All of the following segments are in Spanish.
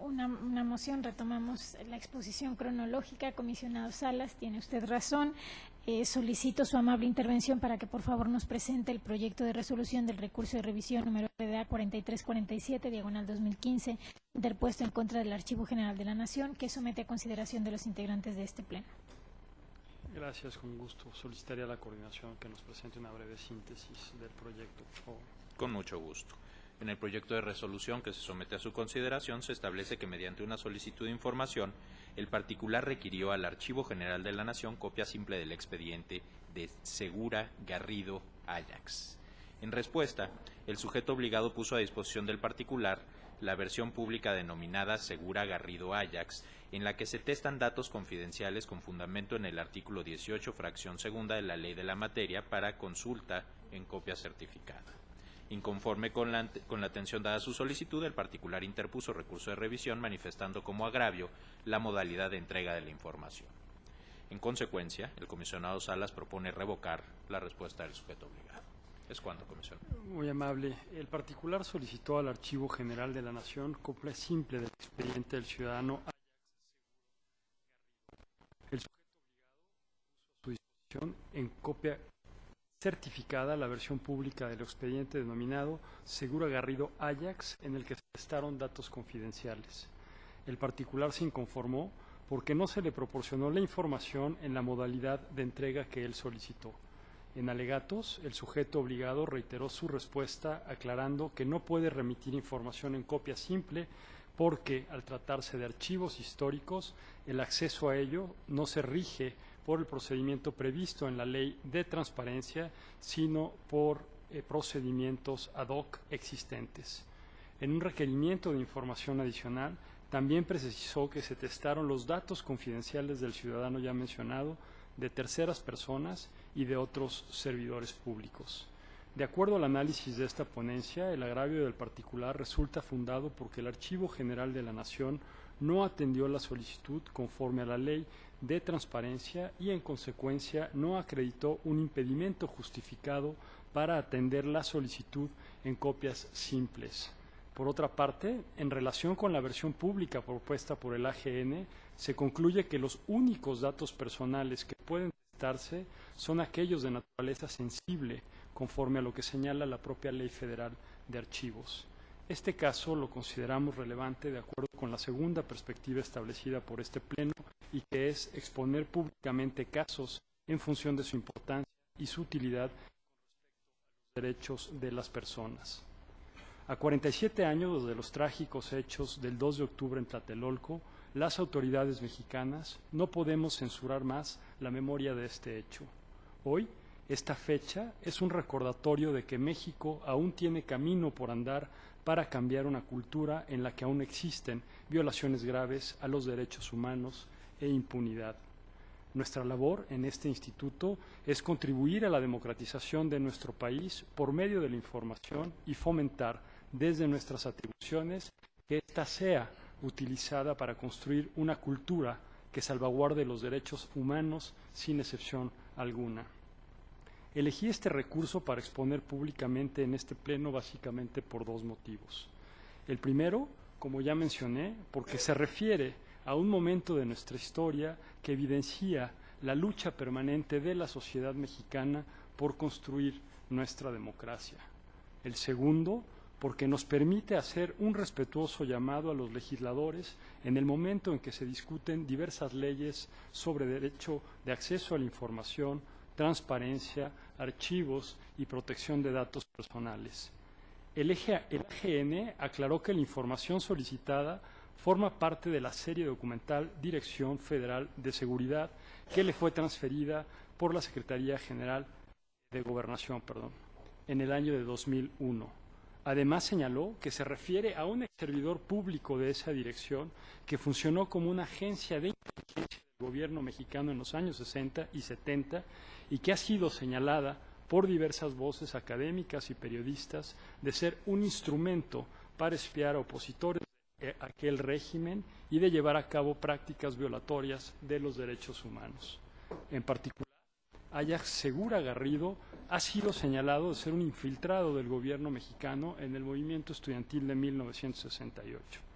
una moción, retomamos la exposición cronológica. Comisionado Salas, tiene usted razón. Solicito su amable intervención para que por favor nos presente el proyecto de resolución del recurso de revisión número RDA 4347, diagonal 2015, interpuesto en contra del Archivo General de la Nación, que somete a consideración de los integrantes de este pleno. Gracias, con gusto. Solicitaría a la coordinación que nos presente una breve síntesis del proyecto, por favor. Con mucho gusto. En el proyecto de resolución que se somete a su consideración se establece que mediante una solicitud de información, el particular requirió al Archivo General de la Nación copia simple del expediente de Segura Garrido Ayax. En respuesta, el sujeto obligado puso a disposición del particular la versión pública denominada Segura Garrido Ayax, en la que se testan datos confidenciales con fundamento en el artículo 18, fracción segunda de la Ley de la Materia para consulta en copia certificada. Inconforme con la atención dada a su solicitud, el particular interpuso recurso de revisión manifestando como agravio la modalidad de entrega de la información. En consecuencia, el comisionado Salas propone revocar la respuesta del sujeto obligado. Es cuanto, comisionado. Muy amable. El particular solicitó al Archivo General de la Nación copia simple del expediente del ciudadano Ayax. El sujeto obligado puso a su disposición en copia certificada la versión pública del expediente denominado Segura Garrido Ayax, en el que se testaron datos confidenciales. El particular se inconformó porque no se le proporcionó la información en la modalidad de entrega que él solicitó. En alegatos, el sujeto obligado reiteró su respuesta aclarando que no puede remitir información en copia simple porque, al tratarse de archivos históricos, el acceso a ello no se rige por el procedimiento previsto en la Ley de Transparencia, sino por procedimientos ad hoc existentes. En un requerimiento de información adicional, también precisó que se testaron los datos confidenciales del ciudadano ya mencionado, de terceras personas y de otros servidores públicos. De acuerdo al análisis de esta ponencia, el agravio del particular resulta fundado porque el Archivo General de la Nación no atendió la solicitud conforme a la Ley de Transparencia y, en consecuencia, no acreditó un impedimento justificado para atender la solicitud en copias simples. Por otra parte, en relación con la versión pública propuesta por el AGN, se concluye que los únicos datos personales que pueden testarse son aquellos de naturaleza sensible, conforme a lo que señala la propia Ley Federal de Archivos. Este caso lo consideramos relevante de acuerdo con la segunda perspectiva establecida por este Pleno y que es exponer públicamente casos en función de su importancia y su utilidad con respecto a los derechos de las personas. A 47 años de los trágicos hechos del 2 de octubre en Tlatelolco, las autoridades mexicanas no podemos censurar más la memoria de este hecho. Hoy, esta fecha es un recordatorio de que México aún tiene camino por andar para cambiar una cultura en la que aún existen violaciones graves a los derechos humanos e impunidad. Nuestra labor en este instituto es contribuir a la democratización de nuestro país por medio de la información y fomentar desde nuestras atribuciones que ésta sea utilizada para construir una cultura que salvaguarde los derechos humanos sin excepción alguna. Elegí este recurso para exponer públicamente en este Pleno básicamente por dos motivos. El primero, como ya mencioné, porque se refiere a un momento de nuestra historia que evidencia la lucha permanente de la sociedad mexicana por construir nuestra democracia. El segundo, porque nos permite hacer un respetuoso llamado a los legisladores en el momento en que se discuten diversas leyes sobre derecho de acceso a la información, transparencia, archivos y protección de datos personales. El AGN aclaró que la información solicitada forma parte de la serie documental Dirección Federal de Seguridad que le fue transferida por la Secretaría General de Gobernación, en el año de 2001. Además señaló que se refiere a un servidor público de esa dirección que funcionó como una agencia de inteligencia del gobierno mexicano en los años 60 y 70 y que ha sido señalada por diversas voces académicas y periodistas de ser un instrumento para espiar a opositores de aquel régimen y de llevar a cabo prácticas violatorias de los derechos humanos. En particular, Ayax Segura Garrido ha sido señalado de ser un infiltrado del gobierno mexicano en el movimiento estudiantil de 1968.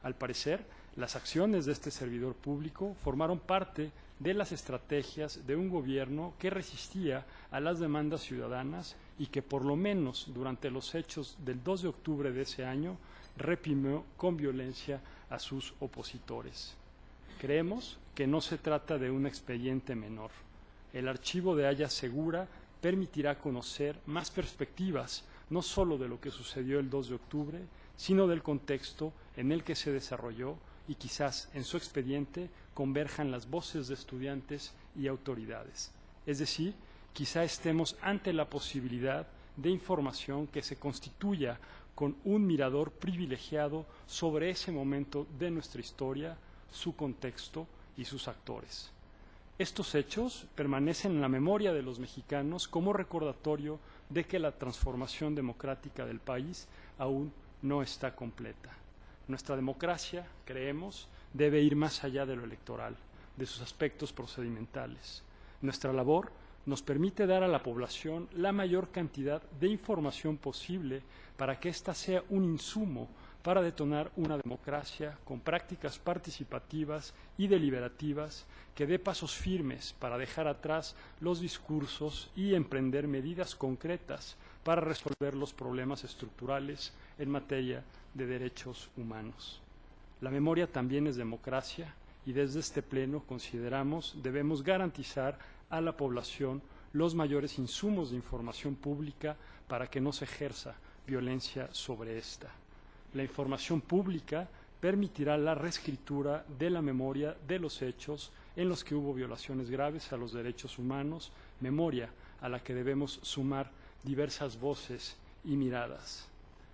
Al parecer, las acciones de este servidor público formaron parte de las estrategias de un gobierno que resistía a las demandas ciudadanas y que, por lo menos durante los hechos del 2 de octubre de ese año, reprimió con violencia a sus opositores. Creemos que no se trata de un expediente menor. El archivo de Haya Segura permitirá conocer más perspectivas, no solo de lo que sucedió el 2 de octubre, sino del contexto en el que se desarrolló, y quizás en su expediente converjan las voces de estudiantes y autoridades. Es decir, quizá estemos ante la posibilidad de información que se constituya con un mirador privilegiado sobre ese momento de nuestra historia, su contexto y sus actores. Estos hechos permanecen en la memoria de los mexicanos como recordatorio de que la transformación democrática del país aún no está completa. Nuestra democracia, creemos, debe ir más allá de lo electoral, de sus aspectos procedimentales. Nuestra labor nos permite dar a la población la mayor cantidad de información posible para que ésta sea un insumo para detonar una democracia con prácticas participativas y deliberativas que dé pasos firmes para dejar atrás los discursos y emprender medidas concretas para resolver los problemas estructurales en materia de derechos humanos. La memoria también es democracia y desde este pleno consideramos debemos garantizar a la población los mayores insumos de información pública para que no se ejerza violencia sobre esta. La información pública permitirá la reescritura de la memoria de los hechos en los que hubo violaciones graves a los derechos humanos, memoria a la que debemos sumar diversas voces y miradas.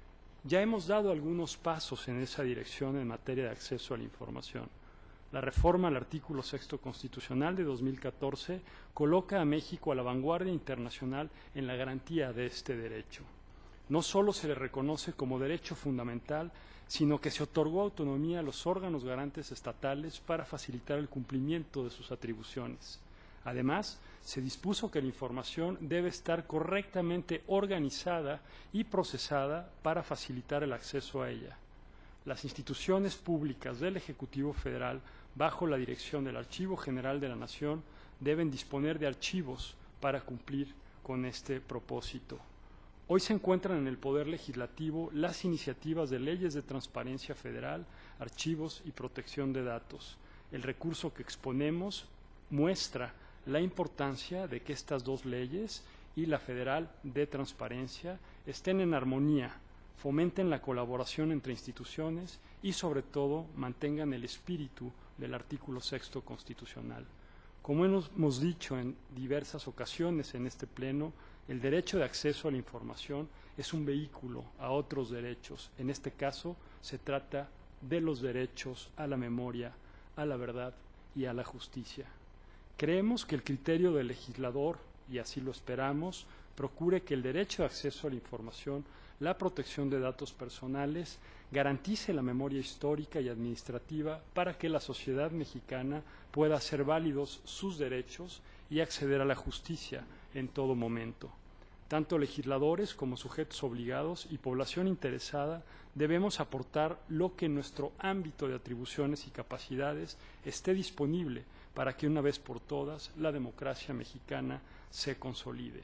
Ya hemos dado algunos pasos en esa dirección en materia de acceso a la información. La reforma al artículo 6 constitucional de 2014 coloca a México a la vanguardia internacional en la garantía de este derecho. No solo se le reconoce como derecho fundamental, sino que se otorgó autonomía a los órganos garantes estatales para facilitar el cumplimiento de sus atribuciones. Además, se dispuso que la información debe estar correctamente organizada y procesada para facilitar el acceso a ella. Las instituciones públicas del Ejecutivo Federal, bajo la dirección del Archivo General de la Nación, deben disponer de archivos para cumplir con este propósito. Hoy se encuentran en el Poder Legislativo las iniciativas de leyes de transparencia federal, archivos y protección de datos. El recurso que exponemos muestra la importancia de que estas dos leyes y la federal de transparencia estén en armonía, fomenten la colaboración entre instituciones y, sobre todo, mantengan el espíritu del artículo 6 constitucional. Como hemos dicho en diversas ocasiones en este pleno, el derecho de acceso a la información es un vehículo a otros derechos. En este caso, se trata de los derechos a la memoria, a la verdad y a la justicia. Creemos que el criterio del legislador, y así lo esperamos, procure que el derecho de acceso a la información, la protección de datos personales, garantice la memoria histórica y administrativa para que la sociedad mexicana pueda hacer válidos sus derechos y acceder a la justicia en todo momento. Tanto legisladores como sujetos obligados y población interesada debemos aportar lo que en nuestro ámbito de atribuciones y capacidades esté disponible para que una vez por todas la democracia mexicana se consolide.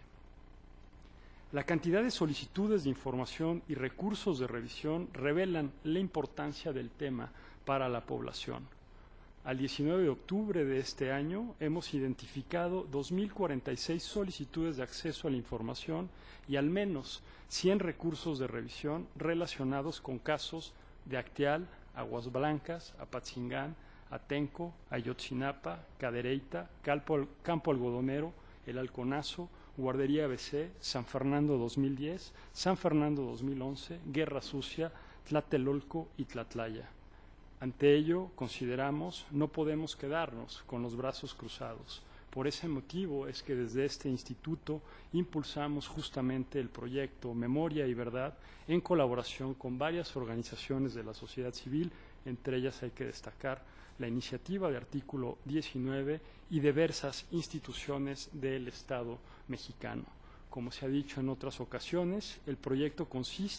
La cantidad de solicitudes de información y recursos de revisión revelan la importancia del tema para la población. Al 19 de octubre de este año hemos identificado 2.046 solicitudes de acceso a la información y al menos 100 recursos de revisión relacionados con casos de Acteal, Aguas Blancas, Apatzingán, Atenco, Ayotzinapa, Cadereyta, Campo Algodonero, El Halconazo, Guardería ABC, San Fernando 2010, San Fernando 2011, Guerra Sucia, Tlatelolco y Tlatlaya. Ante ello, consideramos, no podemos quedarnos con los brazos cruzados. Por ese motivo es que desde este instituto impulsamos justamente el proyecto Memoria y Verdad en colaboración con varias organizaciones de la sociedad civil, entre ellas hay que destacar la iniciativa de artículo 19 y diversas instituciones del Estado mexicano. Como se ha dicho en otras ocasiones, el proyecto consiste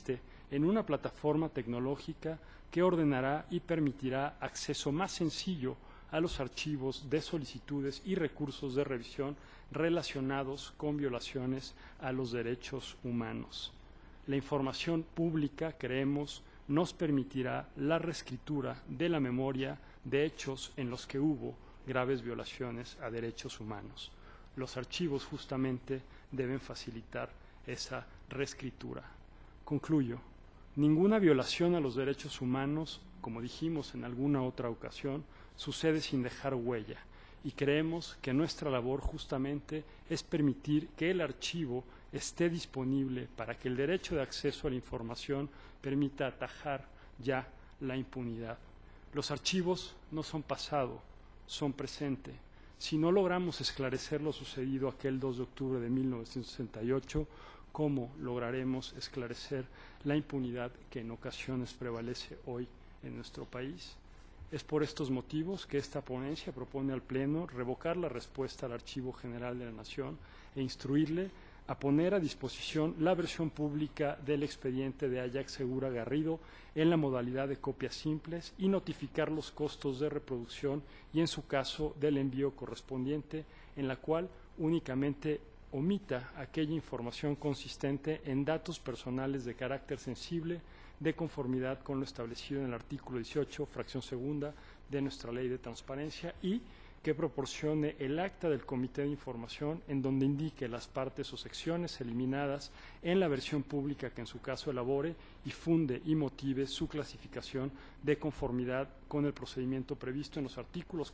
en una plataforma tecnológica que ordenará y permitirá acceso más sencillo a los archivos de solicitudes y recursos de revisión relacionados con violaciones a los derechos humanos. La información pública, creemos, nos permitirá la reescritura de la memoria de hechos en los que hubo graves violaciones a derechos humanos. Los archivos justamente deben facilitar esa reescritura. Concluyo. Ninguna violación a los derechos humanos, como dijimos en alguna otra ocasión, sucede sin dejar huella, y creemos que nuestra labor justamente es permitir que el archivo esté disponible para que el derecho de acceso a la información permita atajar ya la impunidad. Los archivos no son pasado, son presente. Si no logramos esclarecer lo sucedido aquel 2 de octubre de 1968, ¿cómo lograremos esclarecer la impunidad que en ocasiones prevalece hoy en nuestro país? Es por estos motivos que esta ponencia propone al Pleno revocar la respuesta al Archivo General de la Nación e instruirle a poner a disposición la versión pública del expediente de Ayax Segura Garrido en la modalidad de copias simples y notificar los costos de reproducción y, en su caso, del envío correspondiente, en la cual únicamente omita aquella información consistente en datos personales de carácter sensible de conformidad con lo establecido en el artículo 18, fracción segunda de nuestra Ley de Transparencia, y que proporcione el acta del Comité de Información en donde indique las partes o secciones eliminadas en la versión pública que en su caso elabore y funde y motive su clasificación de conformidad con el procedimiento previsto en los artículos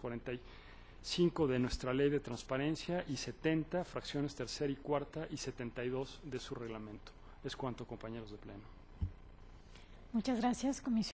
45 de nuestra Ley de Transparencia y 70, fracciones tercera y cuarta, y 72 de su reglamento. Es cuanto, compañeros de Pleno. Muchas gracias, comisionado.